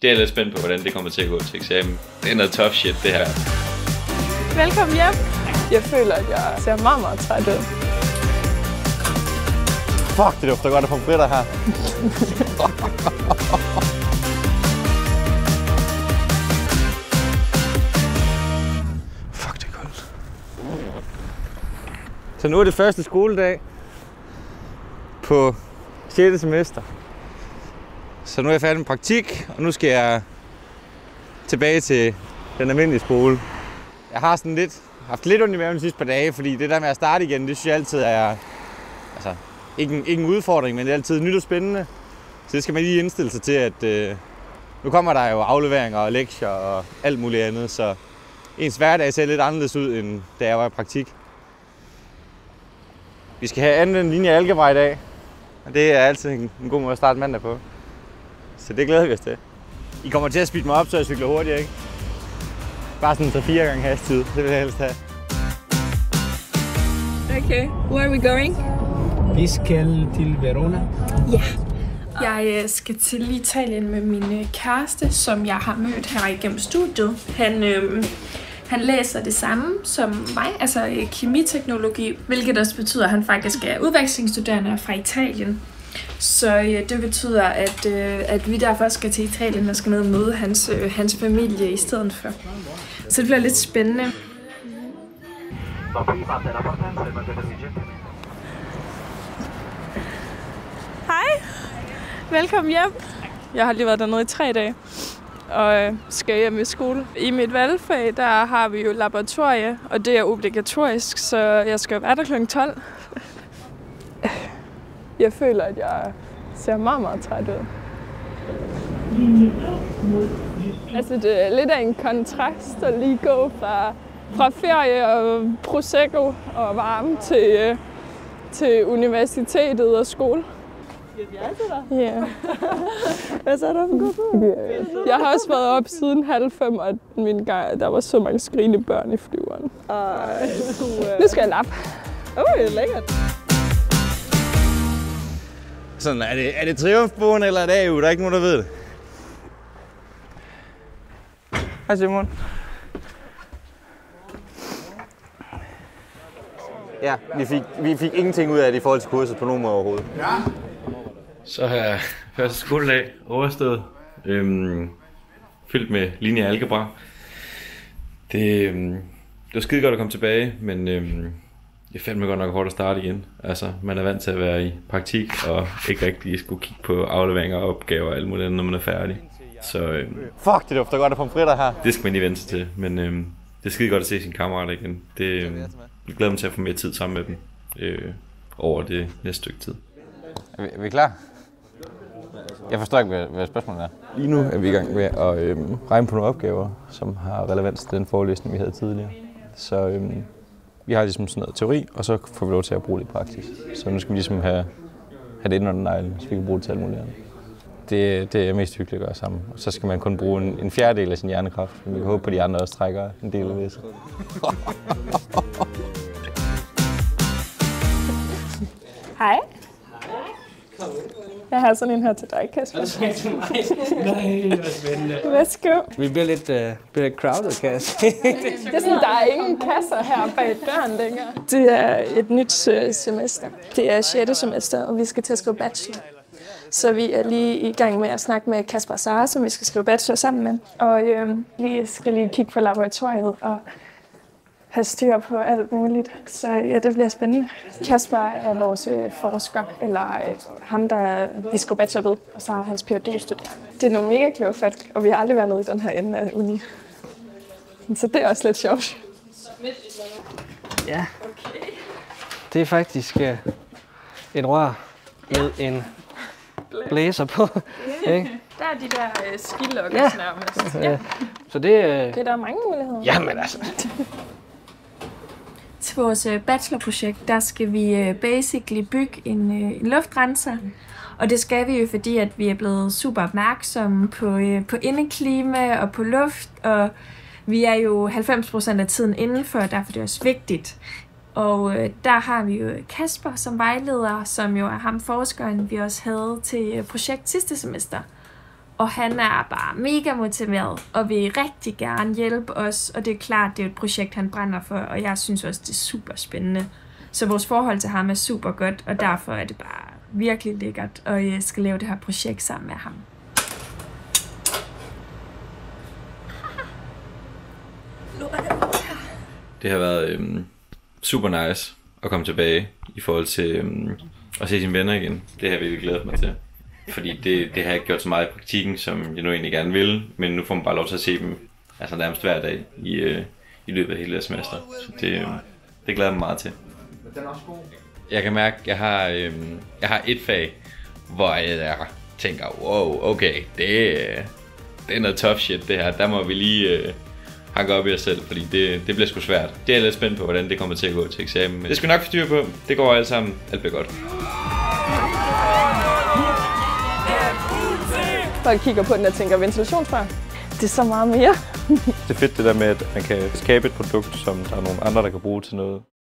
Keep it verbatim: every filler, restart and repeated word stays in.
Det er jeg lidt spændt på, hvordan det kommer til at gå til eksamen. Det er noget tough shit, det her. Velkommen hjem. Jeg føler, at jeg ser meget, meget træt ud. Fuck, det dufter godt af pomfritter her. Fuck, det er koldt. Så nu er det første skoledag på sjette semester. Så nu er jeg færdig med praktik, og nu skal jeg tilbage til den almindelige skole. Jeg har sådan lidt, haft lidt ondt i maven de sidste par dage, fordi det der med at starte igen, det synes jeg altid er altså, ikke, en, ikke en udfordring, men det er altid nyt og spændende. Så det skal man lige indstille sig til, at øh, nu kommer der jo afleveringer og lektier og alt muligt andet, så ens hverdag ser lidt anderledes ud, end da jeg var i praktik. Vi skal have anden linje algebra i dag, og det er altid en, en god måde at starte mandag på. Så det glæder vi os til. I kommer til at speede mig op, så jeg cykler hurtigt, ikke? Bare sådan så fire gange hastighed, det vil jeg helst have. Okay, where are we going? Vi skal til Verona. Ja. Jeg skal til Italien med min kæreste, som jeg har mødt her igennem studiet. Han, øh, han læser det samme som mig, altså kemiteknologi, hvilket også betyder, at han faktisk er udvekslingsstuderende fra Italien. Så øh, det betyder, at, øh, at vi derfor skal til Italien og skal ned og møde hans, øh, hans familie i stedet for. Så det bliver lidt spændende. Hej! Velkommen hjem. Jeg har lige været dernede i tre dage og skal hjem i skole. I mit valgfag, der har vi jo laboratorie, og det er obligatorisk, så jeg skal være der klokken tolv. Jeg føler, at jeg ser meget, meget træt ud. Altså, det er lidt af en kontrast at lige gå fra, fra ferie og prosecco og varme til, til universitetet og skole. Ja. Hvad så er der for god tur? Jeg har også været op siden halv fem, og min gang, der var så mange skrigende børn i flyveren. Ej, nu skal jeg lappe. Åh, oh, det er lækkert. Sådan, er det, er det triumfbogen eller er det A U? Der er ikke nogen, der ved det. Hej Simon. Ja, vi fik, vi fik ingenting ud af det i forhold til kurset på nogen måde overhovedet. Ja. Så har jeg første skoledag overstået. Øhm, fyldt med linje algebra. Det, øhm, det var skide godt at komme tilbage, men øhm, det fandt mig godt nok hårdt at starte igen. Altså, man er vant til at være i praktik og ikke rigtig skulle kigge på afleveringer og opgaver og alt muligt andet, når man er færdig. Så øhm, fuck, det dufter godt af pomfritter her. Det skal man lige vente sig til, men øhm, det er skide godt at se sine kammerater igen. Det, øhm, jeg glæder mig til at få mere tid sammen med dem øh, over det næste stykke tid. Er vi, er vi klar? Jeg forstår ikke, hvad, hvad spørgsmålet er. Lige nu er vi i gang med at øhm, regne på nogle opgaver, som har relevans til den forelæsning, vi havde tidligere. Så øhm, vi har ligesom sådan noget teori, og så får vi lov til at bruge det i praksis. Så nu skal vi ligesom have, have det ind under neglen, så vi kan bruge det til alt muligt andet. Det, det er mest hyggeligt at gøre sammen. Og så skal man kun bruge en, en fjerdedel af sin hjernekraft. Vi kan håbe på, at de andre også trækker en del af det. Hej. Jeg har sådan en her til dig, Kasper. Er det til mig? Nej, hvor spændende. Værsgo. Vi bliver lidt, uh, bliver lidt crowded, Kas. Det er sådan, der er ingen kasser her bag døren længere. Det er et nyt uh, semester. Det er sjette semester, og vi skal til at skrive bachelor. Så vi er lige i gang med at snakke med Kasper og Sara, som vi skal skrive bachelor sammen med. Og øh, vi skal lige kigge på laboratoriet og have styr på alt muligt. Så ja, det bliver spændende. Kasper er vores øh, forsker, eller øh, ham, der vi skriver bachelor ved, og så er hans P H D-studerende. Det er nogle mega kloge folk, og vi har aldrig været nede i den her ende af uni. Så det er også lidt sjovt. Ja, det er faktisk uh, et rør med en blæser på. Yeah. Der er de der øh, skilokkes ja. nærmest. Ja. Så det, øh... det er der mange muligheder. Jamen altså. Til vores bachelorprojekt, der skal vi basically bygge en, en luftrenser. Og det skal vi jo, fordi at vi er blevet super opmærksomme på, på indeklima og på luft. Og vi er jo halvfems procent af tiden indenfor, og derfor er det også vigtigt. Og øh, der har vi jo Kasper som vejleder, som jo er ham forskeren, vi også havde til projekt sidste semester. Og han er bare mega motiveret og vil rigtig gerne hjælpe os. Og det er klart, det er et projekt, han brænder for, og jeg synes også, det er super spændende. Så vores forhold til ham er super godt, og derfor er det bare virkelig lækkert, og jeg skal lave det her projekt sammen med ham. Det har været øhm, super nice at komme tilbage i forhold til øhm, at se sine venner igen. Det har jeg virkelig glædet mig til. Fordi det, det har jeg ikke gjort så meget i praktikken, som jeg nu egentlig gerne vil. Men nu får man bare lov til at se dem altså nærmest hver dag i, øh, i løbet af hele det semester. Så det, øh, det glæder jeg mig meget til. Den er også god. Jeg kan mærke, at jeg har, øh, jeg har et fag, hvor jeg tænker, wow, okay, det, det er noget tough shit det her. Der må vi lige øh, hakke op i os selv, fordi det, det bliver sgu svært. Det er jeg lidt spændt på, hvordan det kommer til at gå til eksamen. Men det skal nok få styr på. Det går alt sammen. Alt bliver godt. Folk kigger på den og tænker, ventilationsrør, det er så meget mere. Det er fedt det der med, at man kan skabe et produkt, som der er nogle andre, der kan bruge til noget.